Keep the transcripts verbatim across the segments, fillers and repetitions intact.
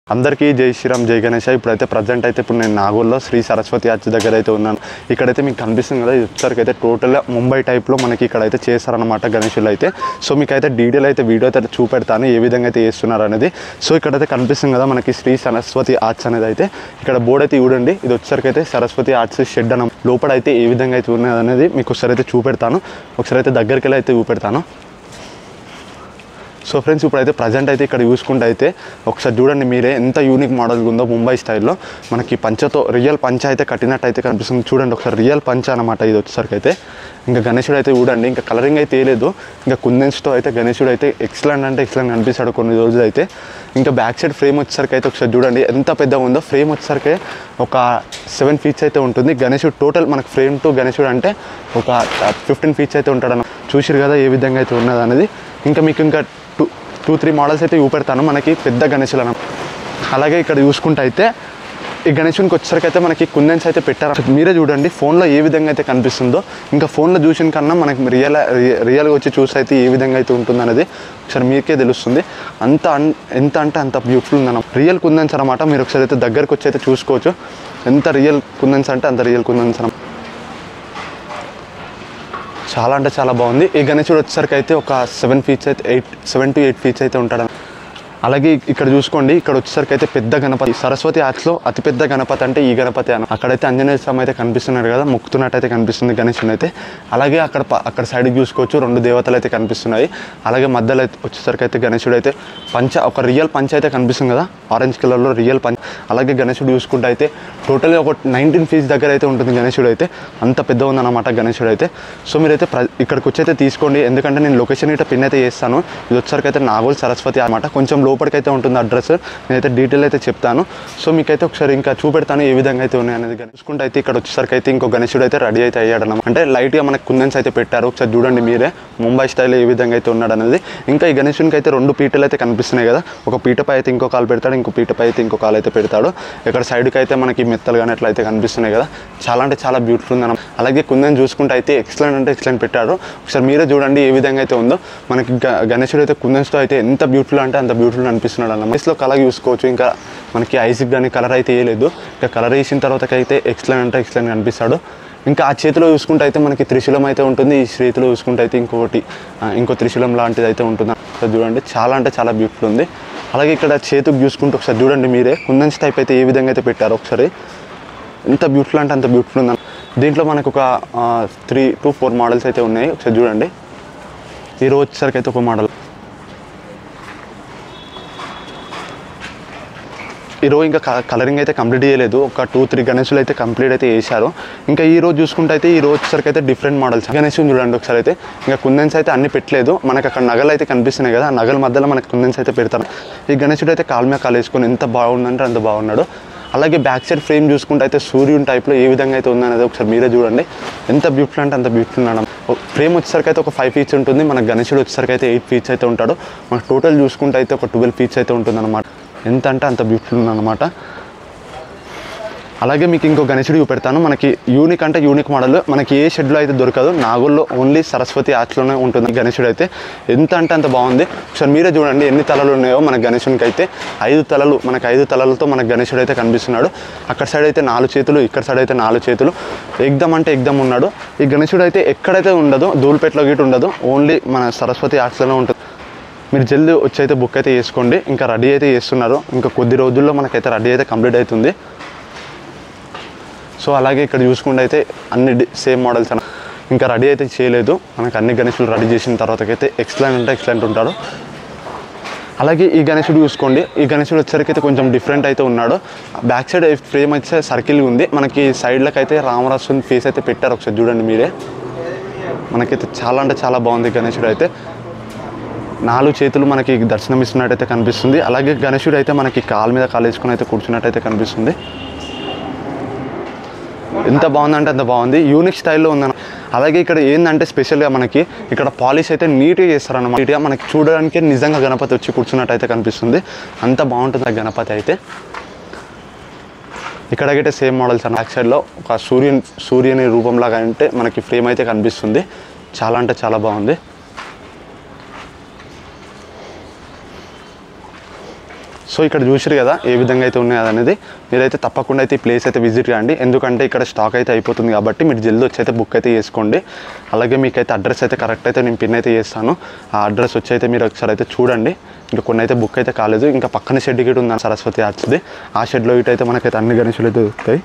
అందరికీ జై శ్రీరామ్ జై గణేష్. ఇప్పుడైతే ప్రజెంట్ అయితే ఇప్పుడు నేను నాగోల్లో శ్రీ సరస్వతి ఆర్చ్ దగ్గర అయితే ఉన్నాను. ఇక్కడైతే మీకు కనిపిస్తుంది కదా, ఇది వచ్చేసరికి అయితే టోటల్గా ముంబై టైప్లో మనకి ఇక్కడైతే చేస్తారనమాట గణేషులు అయితే. సో మీకైతే డీటెయిల్ అయితే వీడియో అయితే చూపెడతాను ఏ విధంగా అయితే చేస్తున్నారు అనేది. సో ఇక్కడైతే కనిపిస్తుంది కదా మనకి శ్రీ సరస్వతి ఆర్చ్ అనేది అయితే. ఇక్కడ బోర్డు అయితే చూడండి, ఇది వచ్చేసరికి అయితే సరస్వతి ఆర్చ్ షెడ్ అన్న లోపల అయితే ఏ విధంగా అయితే ఉన్నది అనేది మీకు ఒకసారి అయితే చూపెడతాను. ఒకసారి అయితే దగ్గరికి వెళ్ళి అయితే చూపెడతాను. సో ఫ్రెండ్స్, ఇప్పుడైతే ప్రజెంట్ అయితే ఇక్కడ చూసుకుంటే అయితే ఒకసారి చూడండి మీరే ఎంత యూనిక్ మోడల్ ఉందో ముంబై స్టైల్లో. మనకి పంచతో రియల్ పంచ అయితే కట్టినట్టు అయితే కనిపిస్తుంది. చూడండి ఒకసారి, రియల్ పంచ అనమాట ఇది వచ్చేసరికి అయితే. ఇంకా గణేశుడు అయితే చూడండి, ఇంకా కలరింగ్ అయితే వేయలేదు, ఇంకా కుందన్స్తో అయితే గణేశుడు అయితే ఎక్సలెంట్ అంటే ఎక్సలెంట్ కనిపిస్తాడు కొన్ని రోజులు అయితే. ఇంకా బ్యాక్ సైడ్ ఫ్రేమ్ వచ్చేసరికి అయితే ఒకసారి చూడండి ఎంత పెద్దగా ఉందో. ఫ్రేమ్ వచ్చేసరికి ఒక సెవెన్ ఫీట్స్ అయితే ఉంటుంది గణేశుడు టోటల్. మనకు ఫ్రేమ్ టు గణేశుడు అంటే ఒక ఫిఫ్టీన్ ఫీట్స్ అయితే ఉంటాడు అన్న. చూసిరు కదా ఏ విధంగా అయితే ఉన్నది అనేది. ఇంకా మీకు ఇంకా టూ టూ త్రీ మోడల్స్ అయితే చూపెడతాను మనకి పెద్ద గణేశులు అన్న. అలాగే ఇక్కడ చూసుకుంటే అయితే ఈ గణేశునికి వచ్చేసరికి అయితే మనకి కుందన్స్ అయితే పెట్టారు. మీరే చూడండి ఫోన్లో ఏ విధంగా అయితే కనిపిస్తుందో, ఇంకా ఫోన్లో చూసిన కన్నా మనకి రియల్ రియల్గా వచ్చి చూసి అయితే ఏ విధంగా అయితే ఉంటుంది అనేది ఒకసారి మీకే తెలుస్తుంది. అంత ఎంత అంటే అంత బ్యూటిఫుల్ ఉందన్న. రియల్ కుందన్స్ అనమాట. మీరు ఒకసారి అయితే దగ్గరకు వచ్చి అయితే చూసుకోవచ్చు ఎంత రియల్ కుందన్స్ అంటే అంత రియల్ కుందన్స్ అన్నమాట. చాలా అంటే చాలా బాగుంది. ఈ గణేశుడు వచ్చేసరికి అయితే ఒక సెవెన్ ఫీట్స్ అయితే eight seven to eight feets అయితే ఉంటాడు. అలాగే ఇక్కడ చూసుకోండి, ఇక్కడ వచ్చేసరికి అయితే పెద్ద గణపతి. సరస్వతి ఆర్చ్లో అతిపెద్ద గణపతి అంటే ఈ గణపతి అన్న. అక్కడైతే ఆంజనేయ స్వామి అయితే కనిపిస్తున్నారు కదా, మొక్కుతున్నట్టు అయితే కనిపిస్తుంది గణేశుని అయితే. అలాగే అక్కడ అక్కడ సైడ్కి చూసుకోవచ్చు రెండు దేవతలు అయితే కనిపిస్తున్నాయి. అలాగే మధ్యలో అయితే వచ్చేసరికి అయితే గణేశుడు అయితే పంచ ఒక రియల్ పంచ అయితే కనిపిస్తుంది కదా, ఆరెంజ్ కలర్లో రియల్ పంచ. అలాగే గణేశుడు చూసుకుంటే అయితే టోటల్గా ఒక నైన్టీన్ ఫీట్స్ దగ్గర అయితే ఉంటుంది గణేశుడు అయితే. అంత పెద్ద ఉందన్నమాట గణేశుడు అయితే. సో మీరైతే ప్ర ఇక్కడికి వచ్చి అయితే తీసుకోండి, ఎందుకంటే నేను లొకేషన్ ఇట్లా పిన్ అయితే చేస్తాను. ఇది వచ్చేసరికి అయితే నాగోల్ సరస్వతి అనమాట. కొంచెం లోపలికైతే ఉంటుంది అడ్రస్, నేనైతే డీటెయిల్ అయితే చెప్తాను. సో మీకైతే ఒకసారి ఇంకా చూపెడతాను ఏ విధంగా అయితే ఉన్నాయి అనేది. చూసుకుంటే అయితే ఇక్కడ వచ్చేసరికి అయితే ఇంకో గణేశుడు అయితే రెడీ అయితే అయ్యాడు అన్నమాట. అంటే లైట్గా మనకు కుందన్స్ అయితే పెట్టారు. ఒకసారి చూడండి మీరే ముంబై స్టైల్లో ఏ విధంగా అయితే ఉన్నాడు అనేది. ఇంకా ఈ గణేశునికి అయితే రెండు పీటలు అయితే కనిపిస్తున్నాయి కదా, ఒక పీటపై అయితే ఇంకో కాలు పెడతాడు, ఇంకో పీటపై అయితే ఇంకో కాలు అయితే పెడతాడు. ఇక్కడ సైడ్కి అయితే మనకి మెత్తలు కానీ అట్లా అయితే కనిపిస్తున్నాయి కదా, చాలా అంటే చాలా బ్యూటిఫుల్ ఉంది అన్నమాట. అలాగే కుందన్ చూసుకుంటే అయితే ఎక్సలెంట్ అంటే ఎక్సలెంట్ పెట్టాడు. ఒకసారి మీరే చూడండి ఏ విధంగా అయితే ఉందో. మనకి గణేశుడు అయితే కుందన్స్తో అయితే ఎంత బ్యూటిఫుల్ అంటే అంత బ్యూటిఫుల్ అనిపిస్తున్నాడు అన్న. మైస్లో కలర్ చూసుకోవచ్చు. ఇంకా మనకి ఐస్కి కానీ కలర్ అయితే వేయలేదు, ఇంకా కలర్ వేసిన తర్వాత అయితే ఎక్సలెంట్ అంటే ఎక్సలెంట్ కనిపిస్తాడు. ఇంకా ఆ చేతిలో చూసుకుంటే అయితే మనకి త్రిశూలం అయితే ఉంటుంది, ఈ చేతిలో చూసుకుంటే అయితే ఇంకొకటి ఇంకో త్రిశూలం లాంటిది అయితే ఉంటుంది. చూడండి చాలా అంటే చాలా బ్యూటిఫుల్ ఉంది. అలాగే ఇక్కడ చేతికి చూసుకుంటే ఒకసారి చూడండి మీరే కుందన్స్ టైప్ అయితే ఏ విధంగా అయితే పెట్టారో ఒకసారి. ఎంత బ్యూటిఫుల్ అంటే అంత బ్యూటిఫుల్ ఉందని. దీంట్లో మనకు ఒక త్రీ టు ఫోర్ మోడల్స్ అయితే ఉన్నాయి. ఒకసారి చూడండి. ఈ రోజు వచ్చేసరికి అయితే ఒక మోడల్, ఈరోజు ఇంకా కలరింగ్ అయితే కంప్లీట్ చేయలేదు, ఒక టూ త్రీ గణేశులు అయితే కంప్లీట్ అయితే చేశారు. ఇంకా ఈ రోజు చూసుకుంటే అయితే ఈ రోజు వచ్చేసరికి అయితే డిఫరెంట్ మోడల్స్ గణేశుని చూడండి ఒకసారి అయితే. ఇంకా కుందన్స్ అయితే అన్ని పెట్టలేదు, మనకు అక్కడ నగలు అయితే కనిపిస్తున్నాయి కదా, ఆ నగల మధ్యలో మనకి కుందన్స్ అయితే పెడతారు. ఈ గణేశుడు అయితే కాలు మీద కాలు వేసుకొని ఎంత బాగుందంటే అంత బాగున్నాడు. అలాగే బ్యాక్ సైడ్ ఫ్రేమ్ చూసుకుంటే అయితే సూర్యుని టైప్లో ఏ విధంగా అయితే ఉందనేది ఒకసారి మీరే చూడండి. ఎంత బ్యూటిఫుల్ అంటే అంత బ్యూటిఫుల్ ఉన్నాడు. ఫ్రేమ్ వచ్చేసరికి అయితే ఒక ఫైవ్ ఫీట్స్ ఉంటుంది, మన గణేశుడు వచ్చేసరికి అయితే ఎయిట్ ఫీట్స్ అయితే ఉంటాడు. మనకు టోటల్ చూసుకుంటే అయితే ఒక ట్వెల్వ్ ఫీట్స్ అయితే ఉంటుంది అనమాట. ఎంత అంటే అంత బ్యూటిఫుల్ ఉందన్నమాట. అలాగే మీకు ఇంకో గణేశుడు చూపెడతాను. మనకి యూనిక్ అంటే యూనిక్ మోడల్ మనకి ఏ షెడ్లో అయితే దొరకదు, నాగోల్లో ఓన్లీ సరస్వతి ఆర్చ్లోనే ఉంటుంది గణేశుడు అయితే. ఎంత అంటే అంత బాగుంది. ఒకసారి మీరే చూడండి ఎన్ని తలలు ఉన్నాయో మన గణేశునికి అయితే. ఐదు తలలు, మనకి ఐదు తలలతో మన గణేశుడు అయితే కనిపిస్తున్నాడు. అక్కడ సైడ్ అయితే నాలుగు చేతులు, ఇక్కడ సైడ్ అయితే నాలుగు చేతులు. ఎగ్దమ్ అంటే ఎగ్దమ్ ఉన్నాడు. ఈ గణేశుడు అయితే ఎక్కడైతే ఉండదు, ధూళిపేటలో గిట్ ఉండదు, ఓన్లీ మన సరస్వతి ఆర్చ్లోనే ఉంటుంది. మీరు జల్దీ వచ్చి అయితే బుక్ అయితే చేసుకోండి. ఇంకా రెడీ అయితే చేస్తున్నారు, ఇంకా కొద్ది రోజుల్లో మనకైతే రెడీ అయితే కంప్లీట్ అవుతుంది. సో అలాగే ఇక్కడ చూసుకుంటే అయితే అన్ని సేమ్ మోడల్స్ అన్న, ఇంకా రెడీ అయితే చేయలేదు. మనకు అన్ని గణేశులు రెడీ చేసిన తర్వాతకైతే ఎక్సలెంట్ అంటే ఎక్సలెంట్ ఉంటాడు. అలాగే ఈ గణేశుడు చూసుకోండి, ఈ గణేశుడు వచ్చేసరికి అయితే కొంచెం డిఫరెంట్ అయితే ఉన్నాడు. బ్యాక్ సైడ్ ఫ్రేమ్ అయితే సర్కిల్ ఉంది, మనకి సైడ్లకు అయితే రామరాజుని ఫేస్ అయితే పెట్టారు. ఒకసారి చూడండి మీరే, మనకైతే చాలా అంటే చాలా బాగుంది గణేశుడు అయితే. నాలుగు చేతులు మనకి దర్శనం ఇస్తున్నట్టయితే కనిపిస్తుంది. అలాగే గణేశుడు అయితే మనకి కాలు మీద కాలు వేసుకుని అయితే కూర్చున్నట్టయితే కనిపిస్తుంది. ఎంత బాగుందంటే అంత బాగుంది, యూనిక్ స్టైల్లో ఉందన్న. అలాగే ఇక్కడ ఏంటంటే స్పెషల్గా మనకి ఇక్కడ పాలిష్ అయితే నీట్గా చేస్తారన్నమాట. నీట్గా మనకి చూడడానికి నిజంగా గణపతి వచ్చి కూర్చున్నట్టయితే కనిపిస్తుంది. అంత బాగుంటుంది ఆ గణపతి అయితే. ఇక్కడైతే సేమ్ మోడల్స్ అన్న. బ్యాక్ సైడ్లో ఒక సూర్యుని సూర్యుని రూపంలాగా అంటే మనకి ఫ్రేమ్ అయితే కనిపిస్తుంది. చాలా అంటే చాలా బాగుంది. సో ఇక్కడ చూసిరు కదా ఏ విధంగా అయితే ఉన్నాయి అనేది, మీరైతే తప్పకుండా అయితే ఈ ప్లేస్ అయితే విజిట్ కాండి. ఎందుకంటే ఇక్కడ స్టాక్ అయితే అయిపోతుంది కాబట్టి మీరు జల్దీ వచ్చి అయితే బుక్ అయితే చేసుకోండి. అలాగే మీకైతే అడ్రస్ అయితే కరెక్ట్ అయితే నేను పిన్ అయితే చేస్తాను. ఆ అడ్రస్ వచ్చి అయితే మీరు ఒకసారి అయితే చూడండి. ఇంకా కొన్ని అయితే బుక్ అయితే కాలేదు. ఇంకా పక్కన షెడ్ గిట్ ఉంది సరస్వతి ఆర్చ్ది, ఆ షెడ్లో ఇటు అయితే మనకైతే అన్ని గణేషులు అయితే దొరుకుతాయి.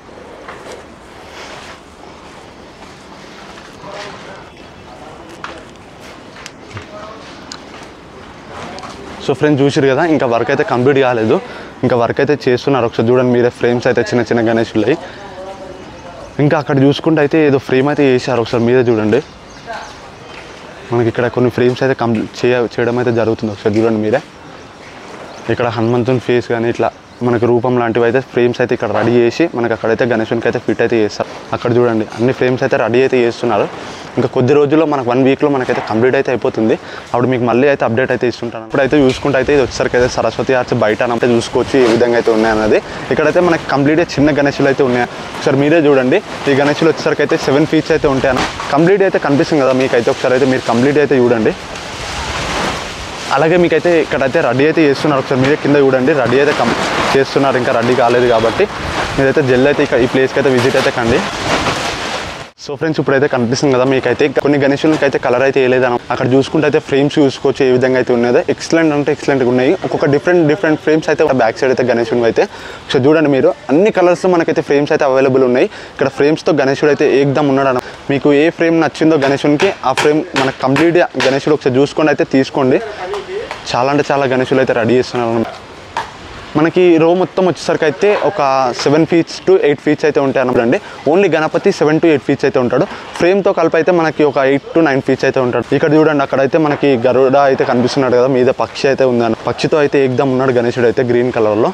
సో ఫ్రెండ్స్ చూసిరు కదా, ఇంకా వర్క్ అయితే కంప్లీట్ కాలేదు, ఇంకా వర్క్ అయితే చేస్తున్నారు. ఒకసారి చూడండి మీరే, ఫ్రేమ్స్ అయితే చిన్న చిన్న గణేషులు అయ్యి. ఇంకా అక్కడ చూసుకుంటే అయితే ఏదో ఫ్రేమ్ అయితే చేశారు, ఒకసారి మీరే చూడండి. మనకి ఇక్కడ కొన్ని ఫ్రేమ్స్ అయితే కంప్లీట్ చేయ చేయడం అయితే జరుగుతుంది. ఒకసారి చూడండి మీరే, ఇక్కడ హనుమంతుని ఫేస్ కానీ ఇట్లా మనకి రూపం లాంటివి అయితే ఫ్రేమ్స్ అయితే ఇక్కడ రెడీ చేసి మనకి అక్కడైతే గణేశునికి అయితే ఫిట్ అయితే చేస్తారు. అక్కడ చూడండి అన్ని ఫ్రేమ్స్ అయితే రెడీ అయితే చేస్తున్నారు. ఇంకా కొద్ది రోజుల్లో మనకు వన్ వీక్లో మనకైతే కంప్లీట్ అయితే అయిపోతుంది. అప్పుడు మీకు మళ్ళీ అయితే అప్డేట్ అయితే ఇస్తుంటాను. ఇప్పుడైతే చూసుకుంటే అయితే ఇది వచ్చేసరికి అయితే సరస్వతి ఆర్చ్ బయట అయితే చూసుకోవచ్చు ఏ విధంగా అయితే ఉన్నాయన్నది. ఇక్కడైతే మనకి కంప్లీట్గా చిన్న గణేశులు అయితే ఉన్నాయి. ఒకసారి మీరే చూడండి, ఈ గణేశులు వచ్చేసరికి అయితే సెవెన్ ఫీట్స్ అయితే ఉంటాయన్న కంప్లీట్ అయితే కనిపిస్తుంది కదా మీకైతే. ఒకసారి అయితే మీరు కంప్లీట్ అయితే చూడండి. అలాగే మీకైతే ఇక్కడైతే రెడీ అయితే చేస్తున్నారు. ఒకసారి మీరే కింద చూడండి, రెడీ అయితే కం చేస్తున్నారు, ఇంకా రెడీ కాలేదు కాబట్టి మీరైతే జల్ది అయితే ఇక్కడ ఈ ప్లేస్కి అయితే విజిట్ అయితే కండి. సో ఫ్రెండ్స్ ఇప్పుడైతే కనిపిస్తుంది కదా మీకైతే కొన్ని గణేశులకి అయితే కలర్ అయితే వేయలేదన్న. అక్కడ చూసుకుంటే అయితే ఫ్రేమ్స్ చూసుకోవచ్చు ఏ విధంగా అయితే ఉన్నదో. ఎక్సలెంట్ అంటే ఎక్సలెంట్గా ఉన్నాయి. ఒక్కొక్క డిఫరెంట్ డిఫరెంట్ ఫ్రేమ్స్ అయితే బ్యాక్ సైడ్ అయితే గణేశుడు అయితే సో చూడండి మీరు, అన్ని కలర్స్లో మనకైతే ఫ్రేమ్స్ అయితే అవైలబుల్ ఉన్నాయి. ఇక్కడ ఫ్రేమ్స్తో గణేశుడు అయితే ఏకదం ఉన్నాడు అన్న. మీకు ఏ ఫ్రేమ్ నచ్చిందో గణేశునికి ఆ ఫ్రేమ్ మనకు కంప్లీట్గా గణేశుడు ఒకసారి చూసుకొని అయితే తీసుకోండి. చాలా అంటే చాలా గణేశులు అయితే రెడీ చేస్తున్నారు. మనకి రో మొత్తం వచ్చేసరికి అయితే ఒక seven feets to eight feets అయితే ఉంటాయి అన్నమాట. Only Ganapati seven to eight feets అయితే ఉంటాడు. ఫ్రేమ్తో కలిపి అయితే మనకి ఒక ఎయిట్ టు నైన్ ఫీట్స్ అయితే ఉంటాడు. ఇక్కడ చూడండి అక్కడైతే మనకి గరుడ అయితే కనిపిస్తున్నాడు కదా, మీద పక్షి అయితే ఉందన్న. పక్షితో అయితే ఏకదం ఉన్నాడు గణేశుడు అయితే గ్రీన్ కలర్లో.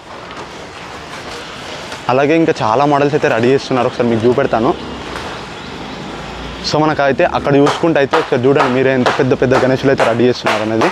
అలాగే ఇంకా చాలా మోడల్స్ అయితే రెడీ చేస్తున్నారు, ఒకసారి మీకు చూపెడతాను. సో మనకైతే అక్కడ చూసుకుంటే అయితే ఒకసారి చూడండి మీరే ఎంత పెద్ద పెద్ద గణేశులు అయితే రెడీ చేస్తున్నారు అనేది.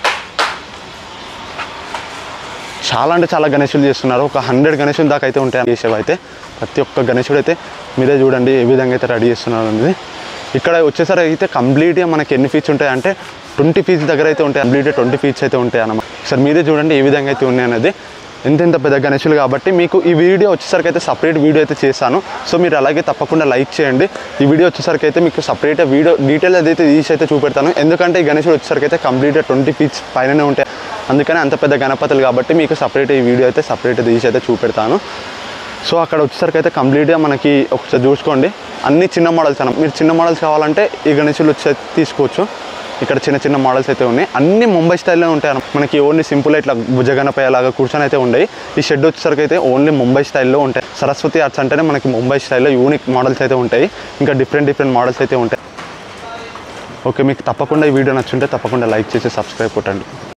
చాలా అంటే చాలా గణేశులు చేస్తున్నారు. ఒక హండ్రెడ్ గణేశులు దాకా అయితే ఉంటాయి చేసేవి అయితే. ప్రతి ఒక్క గణేశుడు అయితే మీరే చూడండి ఏ విధంగా అయితే రెడీ చేస్తున్నారు అనేది. ఇక్కడ వచ్చేసరికి అయితే కంప్లీట్గా మనకి ఎన్ని ఫీట్స్ ఉంటాయి అంటే ట్వంటీ ఫీట్స్ దగ్గర అయితే ఉంటాయి. కంప్లీట్గా ట్వంటీ ఫీట్స్ అయితే ఉంటాయి అన్నమాట. సార్ మీరే చూడండి ఏ విధంగా అయితే ఉన్నాయి అనేది. ఎంత ఎంత పెద్ద గణేశులు కాబట్టి మీకు ఈ వీడియో వచ్చేసరికి అయితే సపరేట్ వీడియో అయితే చేశాను. సో మీరు అలాగే తప్పకుండా లైక్ చేయండి. ఈ వీడియో వచ్చేసరికి అయితే మీకు సపరేట్ వీడియో డీటెయిల్ అదైతే తీసి అయితే చూపెడతాను. ఎందుకంటే ఈ గణేశుడు వచ్చేసరికి అయితే కంప్లీట్గా ట్వంటీ ఫీట్స్ పైననే ఉంటాయి. అందుకని అంత పెద్ద గణపతులు కాబట్టి మీకు సపరేట్ ఈ వీడియో అయితే సపరేట్ తీసి అయితే చూపెడతాను. సో అక్కడ వచ్చేసరికి అయితే కంప్లీట్గా మనకి ఒకసారి చూసుకోండి అన్ని చిన్న మోడల్స్ అన్న. మీరు చిన్న మోడల్స్ కావాలంటే ఈ గణేశులు వచ్చి తీసుకోవచ్చు. ఇక్కడ చిన్న చిన్న మోడల్స్ అయితే ఉన్నాయి, అన్ని ముంబై స్టైల్లో ఉంటాయి అన్న. మనకి ఓన్లీ సింపుల్ ఇట్లా భుజగణపయ్య లాగా కూర్చొని అయితే ఉన్నాయి. ఈ షెడ్ వచ్చేసరికి అయితే ఓన్లీ ముంబై స్టైల్లో ఉంటాయి. సరస్వతి ఆర్ట్స్ అంటేనే మనకి ముంబై స్టైల్లో యూనిక్ మోడల్స్ అయితే ఉంటాయి. ఇంకా డిఫరెంట్ డిఫరెంట్ మోడల్స్ అయితే ఉంటాయి. ఓకే, మీకు తప్పకుండా ఈ వీడియో నచ్చుంటే తప్పకుండా లైక్ చేసి సబ్స్క్రైబ్ కొట్టండి.